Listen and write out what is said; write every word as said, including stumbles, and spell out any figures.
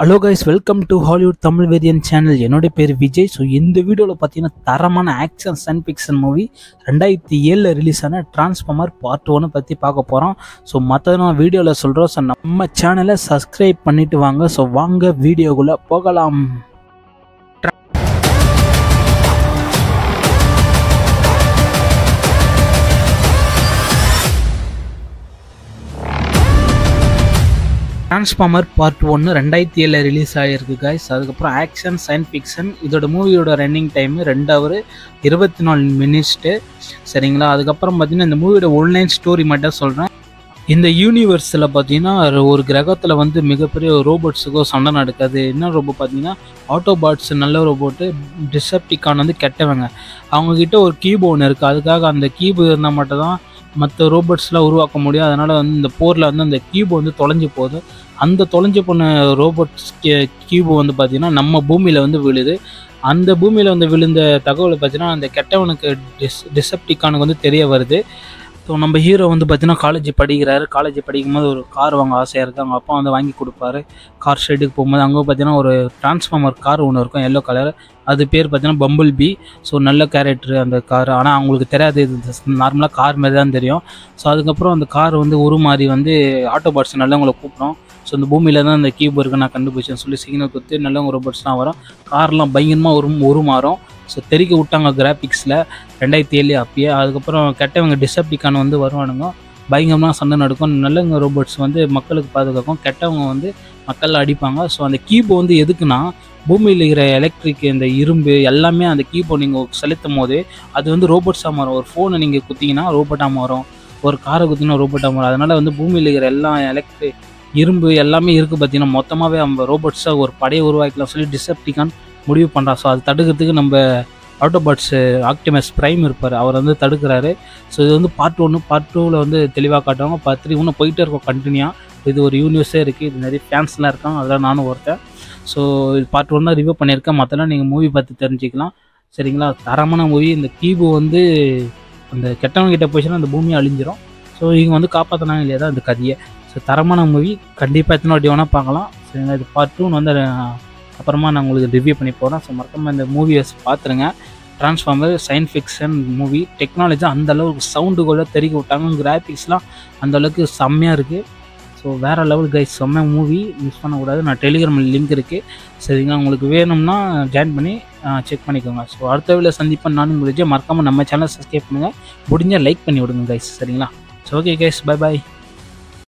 Hello guys, welcome to Hollywood Tamil Variant channel. என்னோட பேர் Vijay. So இந்த வீடியோவில் பார்த்தீங்கன்னா தரமான ஆக்ஷன் சயின்ஸ் ஃபிக்ஷன் மூவி ரெண்டாயிரத்தி ஏழில் ரிலீஸ் ஆன டிரான்ஸ்ஃபார்மர் பார்ட் ஒன்று பற்றி பார்க்க போகிறோம். ஸோ மற்ற நான் வீடியோவில் சொல்கிறோம். ஸோ நம்ம சேனலை சப்ஸ்கிரைப் பண்ணிட்டு வாங்க. ஸோ வாங்க வீடியோக்குள்ளே போகலாம். டிரான்ஸ்ஃபார்மர் பார்ட் ஒன்று ரெண்டாயிரத்தி ஏழில் ரிலீஸ் ஆகிருக்கு கைஸ். அதுக்கப்புறம் ஆக்ஷன் சயின்ஸ் ஃபிக்ஷன். இதோட மூவியோட ரன்னிங் டைமு ரெண்டு ஹவர் இருபத்தி நாலு மினிட்ஸ்ட்டு சரிங்களா. அதுக்கப்புறம் பார்த்தீங்கன்னா இந்த மூவியோட ஒன்லைன் ஸ்டோரி மட்டும் சொல்கிறேன். இந்த யூனிவர்ஸில் பார்த்தீங்கன்னா ஒரு கிரகத்தில் வந்து மிகப்பெரிய ரோபோட்ஸுக்கோ சண்டை நடக்காது. என்ன ரோபோ பார்த்தீங்கன்னா ஆட்டோபாட்ஸ் நல்ல ரோபோட்டு, டிசெப்டிகான் வந்து கெட்டவங்க. அவங்கக்கிட்ட ஒரு கீபோ ஒன்று இருக்குது. அதுக்காக அந்த கீபோ இருந்தால் மட்டும் தான் மற்ற ரோபோட்ஸ்லாம் உருவாக்க முடியும். அதனால் வந்து இந்த போரில் வந்து அந்த கியூபு வந்து தொலைஞ்சு போகுது. அந்த தொலைஞ்சு போன ரோபோட்ஸ் கியூபு வந்து பார்த்திங்கன்னா நம்ம பூமியில் வந்து விழுது. அந்த பூமியில் வந்து விழுந்த தகவலை பார்த்தீங்கன்னா அந்த கெட்டவனுக்கு டிஸ் டிசெப்டிகானுக்கு வந்து தெரிய வருது. ஸோ நம்ம ஹீரோ வந்து பார்த்தீங்கன்னா காலேஜ் படிக்கிறாரு. காலேஜ் படிக்கும் போது ஒரு கார் வாங்க ஆசையாக இருக்குது. அவங்க அப்பா வந்து வாங்கி கொடுப்பாரு. கார் ஷெட்டுக்கு போகும்போது அங்கே பார்த்தீங்கன்னா ஒரு டிரான்ஸ்ஃபார்மர் கார் ஒன்று இருக்கும், எல்லோ கலர். அது பேர் பார்த்தீங்கன்னா பம்பிள் பி. ஸோ நல்ல கேரக்டரு அந்த கார். ஆனால் அவங்களுக்கு தெரியாது, இது நார்மலாக கார் மாதிரி தான் தெரியும். ஸோ அதுக்கப்புறம் அந்த கார் வந்து உருமாறி வந்து ஆட்டோபாட்ஸ் நல்லவங்களை கூப்பிடும். ஸோ இந்த பூமியில் தான் அந்த கீபோர்டு இருக்குது நான் கண்டுபிடிச்சேன்னு சொல்லி சிக்னல் கொடுத்து நல்லவங்க ரோபோட்ஸ்லாம் வரும். கார்லாம் பயங்கரமாக ஒரு உருமாறும். ஸோ தெறிக்க விட்டாங்க கிராஃபிக்ஸில் ரெண்டாயிரத்தி ஏழு அப்பயே. அதுக்கப்புறம் கெட்டவங்க டிசெப்டிகான் வந்து வருவானுங்க. பயங்கரமாக சண்டை நடக்கும். நல்லவங்க ரோபோட்ஸ் வந்து மக்களுக்கு பாதுகாக்கும், கெட்டவங்க வந்து மக்கள் அடிப்பாங்க. ஸோ அந்த கீபோ வந்து எதுக்குன்னா பூமியில் இருக்கிற எலக்ட்ரிக் இந்த இரும்பு எல்லாமே அந்த கீபோ நீங்கள் செலுத்தும் போது அது வந்து ரோபோட்ஸாக மாறும். ஒரு ஃபோனை நீங்கள் குத்திங்கன்னா ரோபோட்டாக மாறும், ஒரு காரை குத்திங்கன்னா ரோபோட்டாக மாறும். அதனால் வந்து பூமியில் இருக்கிற எல்லா எலக்ட்ரிக் இரும்பு எல்லாமே இருக்குது பார்த்தீங்கன்னா மொத்தமாகவே நம்ம ரோபோட்ஸாக ஒரு படையை உருவாக்கலாம் சொல்லி டிசெப்டிகான் முடிவு பண்ணுறா. ஸோ அது தடுக்கிறதுக்கு நம்ம ஆட்டோபாட்ஸு ஆக்டிமஸ் பிரைம் இருப்பார், அவர் வந்து தடுக்கிறாரு. ஸோ இது வந்து பார்ட் ஒன்று. பார்ட் டூவில் வந்து தெளிவாக காட்டுவாங்க. பார்ட் த்ரீ இன்னும் போயிட்டே இருக்கும் கண்டினியூவாக. இது ஒரு யூனிவர்ஸே இருக்குது. இது நிறைய ஃபேன்ஸ்லாம் இருக்காங்க, அதெல்லாம் நானும் ஒருத்தன். ஸோ இது பார்ட் ஒன் தான் ரிவ்யூ பண்ணியிருக்கேன். மற்றெல்லாம் நீங்கள் மூவி பார்த்து தெரிஞ்சுக்கலாம் சரிங்களா. தரமான மூவி. இந்த கீபோ வந்து அந்த கெட்டவங்க கிட்டே போயிடுச்சுன்னா அந்த பூமியை அழிஞ்சிரும். ஸோ இவங்க வந்து காப்பாற்றினாங்க இல்லையா தான் இந்த கதையை. ஸோ தரமான மூவி. கண்டிப்பாக எத்தனை வாட்டி வேணால் பார்க்கலாம் சரிங்களா. இது பார்ட் டூன்னு வந்து அப்புறமா நான் உங்களுக்கு ரிவ்யூ பண்ணி போகிறேன். ஸோ மறக்காமல் இந்த மூவிஸ் பார்த்துருங்க. Transformer science fiction movie. Technology அந்தளவுக்கு சவுண்டுக்குள்ளே தெறிக்க விட்டாங்க. கிராஃபிக்ஸ்லாம் அந்தளவுக்கு செம்மையாக இருக்குது. ஸோ வேறு லெவல் கைஸ், செம்ம மூவி. மிஸ் பண்ணக்கூடாது. நான் டெலிகிராமில் லிங்க் இருக்குது சரிங்களா. உங்களுக்கு வேணும்னா ஜாயின் பண்ணி செக் பண்ணிக்கோங்க. ஸோ அடுத்த வீடியோவில் சந்திப்பேன். நானும் உங்களுக்கு மறக்காமல் நம்ம சேனல் சப்ஸ்கிரைப் பண்ணுங்கள். முடிஞ்சால் லைக் பண்ணி விடுங்க கைஸ் சரிங்களா. ஸோ ஓகே கைஸ், பை பாய்.